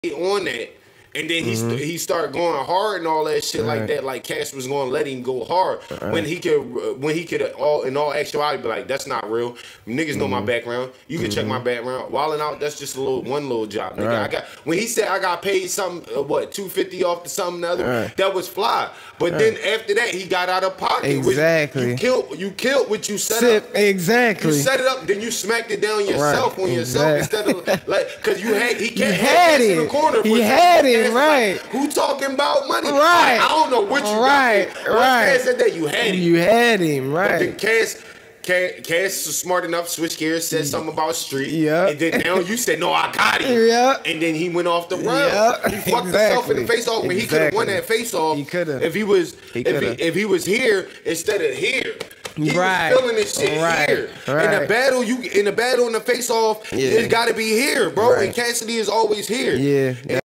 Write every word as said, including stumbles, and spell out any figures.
on that. And then he Mm-hmm. st- he started going hard and all that shit Right. like that. Like Cass was going to let him go hard Right. when he could when he could all in all actuality be like, that's not real. Niggas know Mm-hmm. my background. You can check my background. Wilding out, that's just a little one little job. Nigga. Right. I got when he said I got paid something uh, what two fifty off to something the other. Right. That was fly. But then after that he got out of pocket. which Exactly. You killed you killed what you set Sip, up. exactly. You set it up, then you smacked it down yourself Right. on yourself Exactly. instead of like because you had he can't You have had Cass in the it. corner. He for- had it, Cass was right. Like, who talking about money? Right. I don't know what you Right, got. Once right. Cass said that you had it. You had him, But then right? Cass, Cass, Cass was smart enough. Switch gears, said something about street. Yeah. And then now you said no, I got him. Yeah. And then he went off the run. Yeah. He fucked himself in the Exactly. face off when he could have won Exactly. that face off. He coulda. If he was, He if coulda. he, if he was here instead of here. He Right. was feeling this shit Right. here. In Right. the battle, you in the battle in the face off, Yeah. it's got to be here, bro. Right. And Cassidy is always here. Yeah.